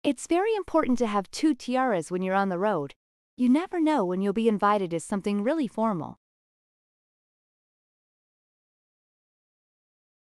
It's very important to have 2 tiaras when you're on the road. You never know when you'll be invited to something really formal.